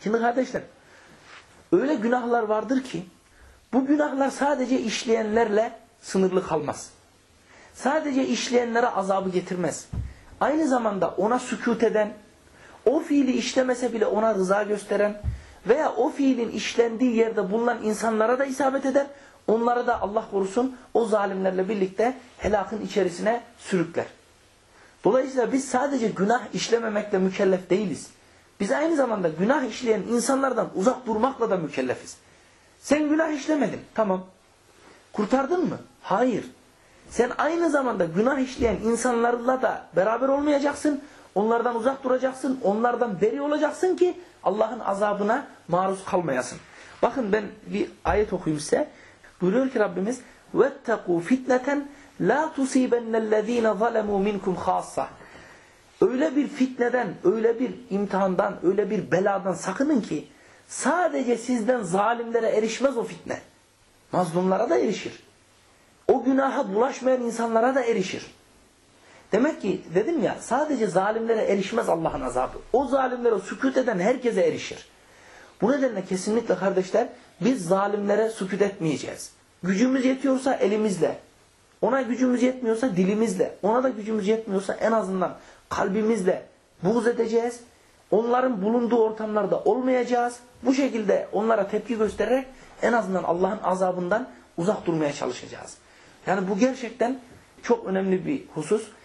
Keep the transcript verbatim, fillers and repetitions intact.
Şimdi kardeşler, öyle günahlar vardır ki bu günahlar sadece işleyenlerle sınırlı kalmaz. Sadece işleyenlere azabı getirmez. Aynı zamanda ona sükût eden, o fiili işlemese bile ona rıza gösteren veya o fiilin işlendiği yerde bulunan insanlara da isabet eder. Onları da Allah korusun o zalimlerle birlikte helakın içerisine sürükler. Dolayısıyla biz sadece günah işlememekle mükellef değiliz. Biz aynı zamanda günah işleyen insanlardan uzak durmakla da mükellefiz. Sen günah işlemedin. Tamam. Kurtardın mı? Hayır. Sen aynı zamanda günah işleyen insanlarla da beraber olmayacaksın. Onlardan uzak duracaksın. Onlardan beri olacaksın ki Allah'ın azabına maruz kalmayasın. Bakın ben bir ayet okuyayım size. Buyuruyor ki Rabbimiz وَاتَّقُوا فِتْنَةً لَا تُصِيبَنَّ الَّذ۪ينَ ظَلَمُوا مِنْكُمْ خَاصَّةً. Öyle bir fitneden, öyle bir imtihandan, öyle bir beladan sakının ki sadece sizden zalimlere erişmez o fitne. Mazlumlara da erişir. O günaha bulaşmayan insanlara da erişir. Demek ki dedim ya, sadece zalimlere erişmez Allah'ın azabı. O zalimlere sükût eden herkese erişir. Bu nedenle kesinlikle kardeşler biz zalimlere sükût etmeyeceğiz. Gücümüz yetiyorsa elimizle, ona gücümüz yetmiyorsa dilimizle, ona da gücümüz yetmiyorsa en azından kalbimizle buğz edeceğiz. Onların bulunduğu ortamlarda olmayacağız. Bu şekilde onlara tepki göstererek en azından Allah'ın azabından uzak durmaya çalışacağız. Yani bu gerçekten çok önemli bir husus.